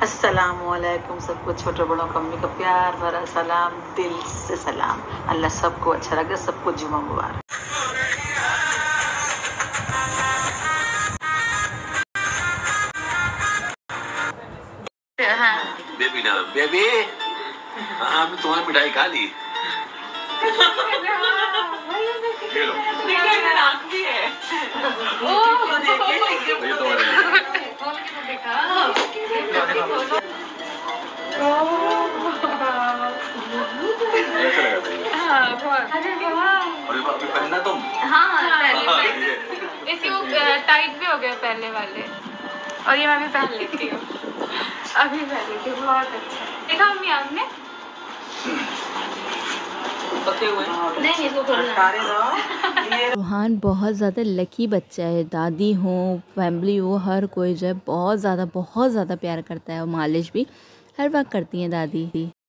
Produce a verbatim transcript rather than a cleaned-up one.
अस्सलामुअलैकुम सबको, छोटे बड़ों को अम्मी का प्यार भरा सलाम, दिल से सलाम। अल्लाह सबको अच्छा लगे, सबको जुमा मुबारक। हाँ बेबी ना बेबी, हाँ मैं तुम्हारी मिठाई खा ली। पहनना तुम? हाँ इसकी वो टाइट भी हो गए पहले वाले, और ये मैं भी पहन लेती हूँ, अभी पहन लेती हूँ। बहुत अच्छा देखा मम्मी आपने? रोहान बहुत ज़्यादा लकी बच्चा है। दादी हो, फैमिली हो, हर कोई जो है बहुत ज़्यादा बहुत ज़्यादा प्यार करता है। और मालिश भी हर वक्त करती हैं दादी।